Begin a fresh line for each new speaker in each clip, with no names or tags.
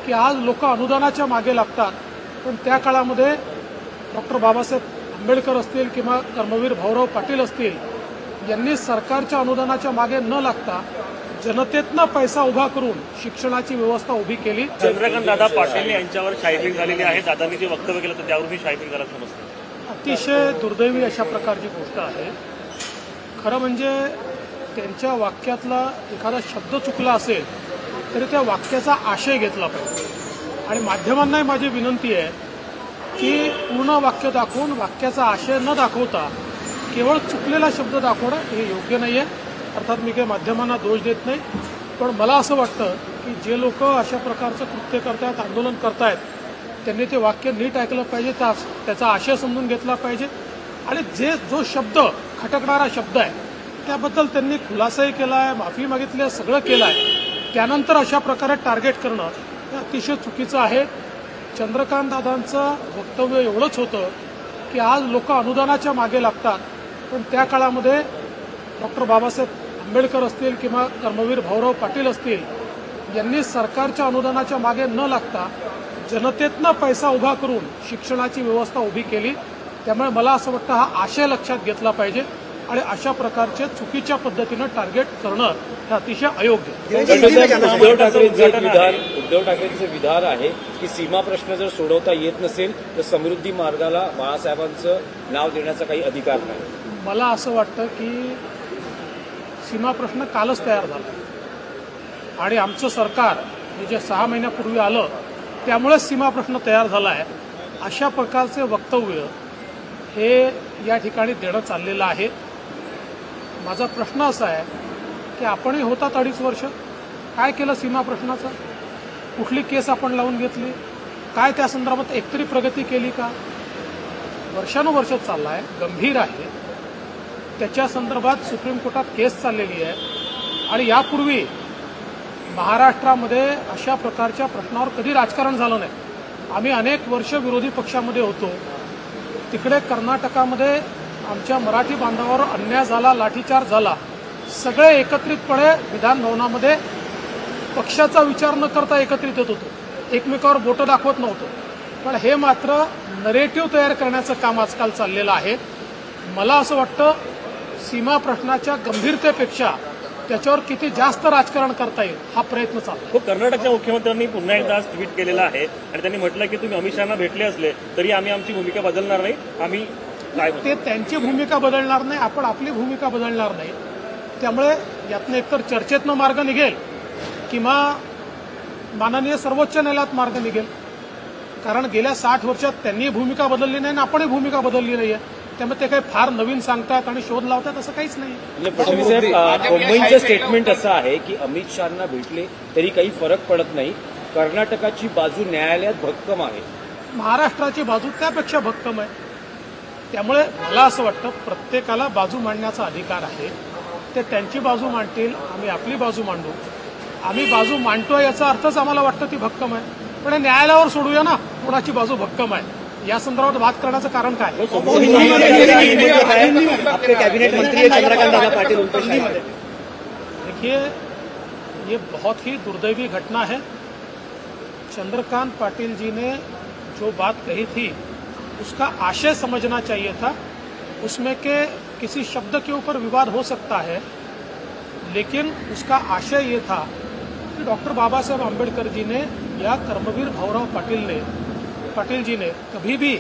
की आज लोक अनुदानाच्या मागे लागतात, पण त्या काळामध्ये डॉक्टर बाबासाहेब आंबेडकर असतील किंवा कर्मवीर भाऊराव पाटील असतील यांनी सरकारच्या अनुदानाच्या मागे न लागता जनतेतनं पैसा उभा करून शिक्षणाची व्यवस्था उभी केली।
चंद्रकांत दादा पाटील यांच्यावर शाईफिंग झालेली आहे। दादांनी जे वक्तव्य केलं तर त्यावरून शाईफिंग झाला समजतं।
अतिशय दुर्दैवी अशा प्रकारची गोष्ट आहे। खरं म्हणजे त्यांच्या वाक्यातला एखादा शब्द चुकला असेल तरी त्या वाक्याचा आशय घेतला पाहिजे आणि माध्यमांनाही माझी विनंती आहे की पूर्ण वाक्य दाखवून वाक्याचा आशय न दाखवता केवळ चुकलेला शब्द दाखवणं हे योग्य नाही आहे। अर्थात मी काही माध्यमांना दोष देत नाही, पण मला असं वाटतं की जे लोक अशा प्रकारचं कृत्य करतायत, आंदोलन करतायत, त्यांनी ते वाक्य नीट ऐकलं पाहिजे, त्याचा आशय समजून घेतला पाहिजे आणि जो शब्द खटकणारा शब्द आहे त्याबद्दल त्यांनी खुलासाही केला आहे, माफी मागितली आहे, सगळं केलं आहे। त्यानंतर अशा प्रकारे टार्गेट करणं हे अतिशय चुकीचं आहे। चंद्रकांत दादांचं वक्तव्य एवढंच होतं की आज लोक अनुदानाच्या मागे लागतात, पण त्या काळामध्ये डॉक्टर बाबासाहेब आंबेडकर असतील किंवा कर्मवीर भाऊराव पाटील असतील यांनी सरकारच्या अनुदानाच्या मागे न लागता जनतेतनं पैसा उभा करून शिक्षणाची व्यवस्था उभी केली। त्यामुळे मला असं वाटतं हा आशय लक्षात घेतला पाहिजे आणि अशा प्रकारचे चुकीच्या पद्धतीनं टार्गेट करणं हे अतिशय अयोग्य आहे।
उद्धव ठाकरेंचं विधान आहे की सीमा प्रश्न जर सोडवता येत नसेल तर समृद्धी मार्गाला बाळासाहेबांचं नाव देण्याचा काही अधिकार नाही।
मला असं वाटतं की सीमा प्रश्न कालच तयार झाला आणि आमचं सरकार हे जे 6 महिन्यापूर्वी आलं त्यामुळे सीमा प्रश्न तयार झाला आहे। अशा प्रकारचे वक्तव्य हे या ठिकाणी देणं चाललेलं आहे। माझा प्रश्न असा आहे की आपणही होतात 2.5 वर्ष, काय केलं सीमा प्रश्नाचं? कुठली केस आपण लावून घेतली? काय त्या संदर्भात एकतरी प्रगती केली का? वर्षानुवर्ष चालला आहे, गंभीर आहे, त्याच्या संदर्भात सुप्रीम कोर्टात केस चाललेली आहे आणि यापूर्वी महाराष्ट्रामध्ये अशा प्रकारच्या प्रश्नावर कधी राजकारण झालं नाही। आम्ही अनेक वर्ष विरोधी पक्षामध्ये होतो, तिकडे कर्नाटकामध्ये आमच्या मराठी बांधवावर अन्याय झाला, लाठीचार्ज झाला, सगळे एकत्रितपणे विधान भवनामध्ये पक्षाचा विचार न करता एकत्रित येत होतो, एकमेकावर बोटं दाखवत नव्हतो, पण हे मात्र नरेटिव्ह तयार करण्याचं काम आजकाल चाललेलं आहे। मला असं वाटतं सीमा प्रश्नाच्या गंभीरतेपेक्षा त्याच्यावर किती जास्त राजकारण करता येईल हा प्रयत्न चालला।
कर्नाटकच्या मुख्यमंत्र्यांनी पुन्हा एकदा ट्विट केलेलं आहे आणि त्यांनी म्हटलं की तुम्ही अमित शहांना भेटले असले तरी आम्ही आमची भूमिका बदलणार नाही, आम्ही
ते त्यांची भूमिका बदलणार नाही, आपण आपली भूमिका बदलणार नाही। त्यामुळे यातनं एकतर चर्चेतनं मार्ग निघेल किंवा माननीय सर्वोच्च न्यायालयात मार्ग निघेल, कारण गेल्या 60 वर्षात त्यांनी भूमिका बदलली नाही आणि आपणही भूमिका बदलली नाहीये। त्यामुळे ते काही फार नवीन सांगतात आणि शोध लावतात असं काहीच नाही।
फडणवीस साहेब, मुंबईचं स्टेटमेंट असं आहे की अमित शहांना भेटले तरी काही फरक पडत नाही, कर्नाटकाची बाजू न्यायालयात भक्कम आहे,
महाराष्ट्राची बाजू त्यापेक्षा भक्कम आहे। त्यामुळे मला असं वाटतं प्रत्येकाला बाजू मांडण्याचा अधिकार आहे, ते त्यांची बाजू मांडतील, आम्ही आपली बाजू मांडू। आम्ही बाजू मांडतो याचा अर्थच आम्हाला वाटतं ती भक्कम आहे, पण न्यायालयावर सोडूया ना कोणाची बाजू भक्कम आहे, या संदर्भात बात करण्याचं कारण काय?
आपके कैबिनेट मंत्री चंद्रकांत दादा पाटिल
देखिए, ये बहुत ही दुर्दैवी घटना है। चंद्रकांत पाटिल जी ने जो बात कही थी उसका आशय समझना चाहिए था। उसमें के किसी शब्द के ऊपर विवाद हो सकता है, लेकिन उसका आशय ये था कि डॉक्टर बाबा साहेब आंबेडकर जी ने या कर्मवीर भाऊराव पाटिल जी ने कभी भी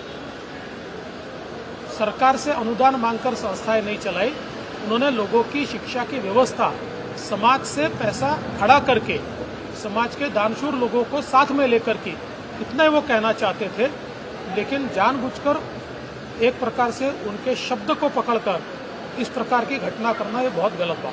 सरकार से अनुदान मांगकर संस्थाएं नहीं चलाई। उन्होंने लोगों की शिक्षा की व्यवस्था समाज से पैसा खड़ा करके समाज के दानशूर लोगों को साथ में लेकर की, इतना ही वो कहना चाहते थे, लेकिन जानबूझकर एक प्रकार से उनके शब्द को पकड़कर इस प्रकार की घटना करना ये बहुत गलत बात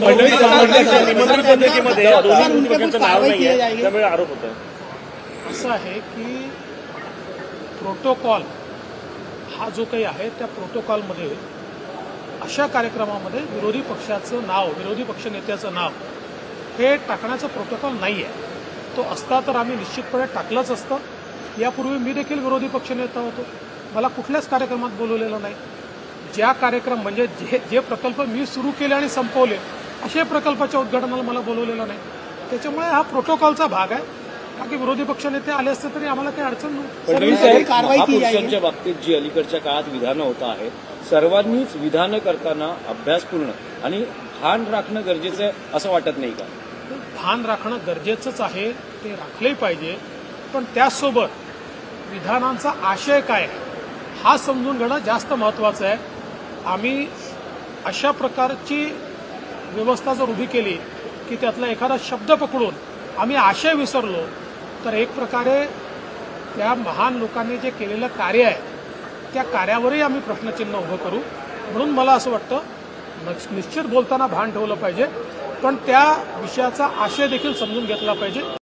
है। असं आहे की प्रोटोकॉल हा जो काही आहे त्या प्रोटोकॉलमध्ये अशा कार्यक्रमामध्ये विरोधी पक्षाचं नाव, विरोधी पक्षनेत्याचं नाव हे टाकण्याचं प्रोटोकॉल नाही आहे। तो असता तर आम्ही निश्चितपणे टाकलंच असतं। यापूर्वी मी देखील विरोधी पक्षनेता होतो, मला कुठल्याच कार्यक्रमात बोलवलेलं नाही। ज्या कार्यक्रम म्हणजे जे प्रकल्प मी सुरू केले आणि संपवले अशा प्रकल्पाच्या उद्घाटनाला मला बोलवलेलं नाही। त्याच्यामुळे हा प्रोटोकॉलचा भाग आहे। बाकी विरोधी पक्षनेते आले असते तरी आम्हाला काही अडचण नव्हती.
फडणवीस साहेब, महापुरुषांच्या बाबतीत जी अलीकडच्या काळात विधानं होत आहेत सर्वांनीच विधानं करताना अभ्यासपूर्ण आणि भान राखणं गरजेचं आहे असं वाटत नाही का?
भान राखणं गरजेचंच आहे, ते राखलंही पाहिजे, पण त्याचसोबत विधानांचा आशय काय आहे हा समजून घेणं जास्त महत्त्वाचं आहे. आम्ही अशा प्रकारची व्यवस्था जर उभी केली की त्यातला एखादा शब्द पकडून आम्ही आशय विसरलो तर एक प्रकारे त्या महान लोकांनी जे केलेलं कार्य आहे त्या कार्यावरही आम्ही प्रश्नचिन्ह उभं करू. म्हणून मला असं वाटतं निश्चित बोलताना भान ठेवलं पाहिजे, पण त्या विषयाचा आशय देखील समजून घेतला पाहिजे.